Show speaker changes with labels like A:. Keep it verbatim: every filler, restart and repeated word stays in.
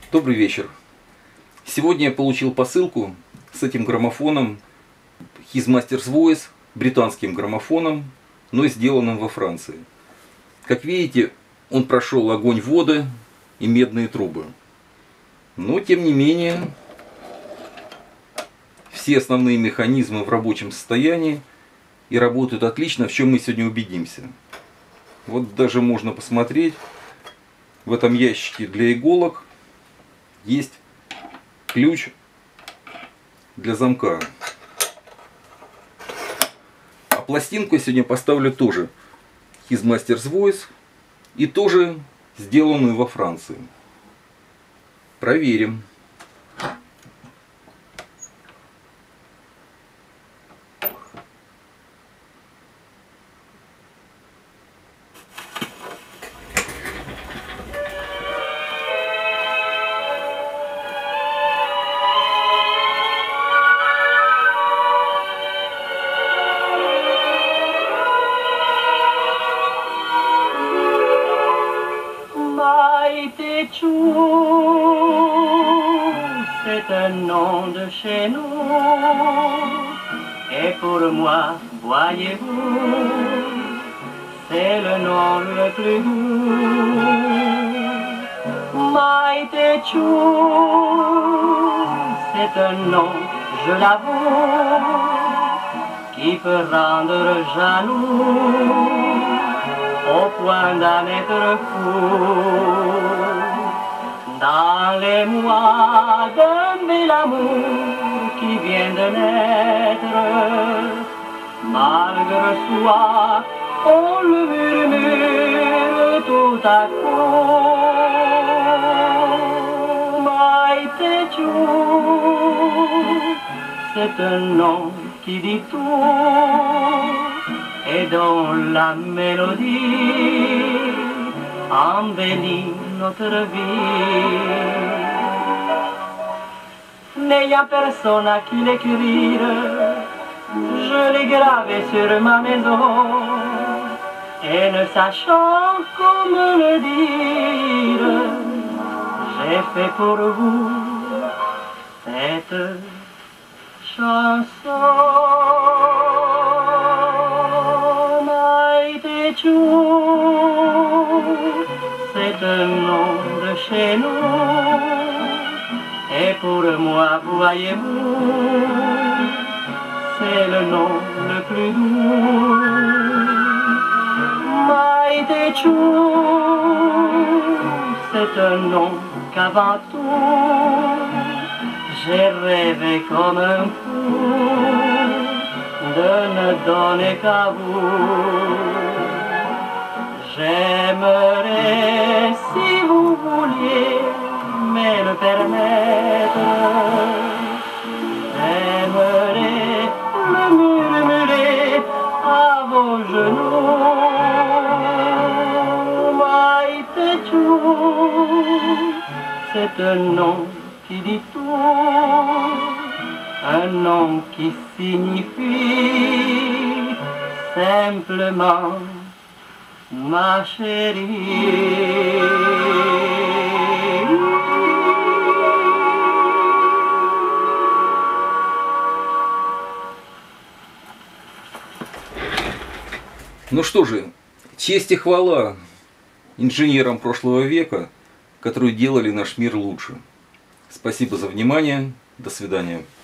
A: Добрый вечер. Сегодня я получил посылку с этим граммофоном His Master's Voice, британским граммофоном, но сделанным во Франции. Как видите, он прошел огонь, воды и медные трубы. Но, тем не менее, все основные механизмы в рабочем состоянии и работают отлично, в чем мы сегодня убедимся. Вот даже можно посмотреть, в этом ящике для иголок есть ключ для замка. А пластинку я сегодня поставлю тоже His Master's Voice и тоже сделанную во Франции. Проверим.
B: C'est un nom de chez nous, et pour moi, voyez-vous, c'est le nom le plus doux. Maïté Chou, c'est un nom, je l'avoue, qui peut rendre jaloux, au point d'en être fou. Dans les mois d'un bel amour qui vient de naître, malgré soi, on le murmure tout à coup. Maïté Chou, c'est un nom qui dit tout et dont la mélodie embellit notre vie. N'ayant personne à qui l'écrire, je l'ai gravé sur ma maison, et ne sachant comment le dire, j'ai fait pour vous cette chanson. Maïté Chou, c'est un nom de chez nous, et pour moi, voyez-vous, c'est le nom le plus doux. Maïté Chou, c'est un nom qu'avant tout, j'ai rêvé comme un fou de ne donner qu'à vous. J'aimerais, si vous vouliez me le permettre, j'aimerais le murmurer à vos genoux. Maïté Chou, c'est un nom qui dit tout, un nom qui signifie simplement ma chérie.
A: Ну что же, честь и хвала инженерам прошлого века, которые делали наш мир лучше. Спасибо за внимание. До свидания.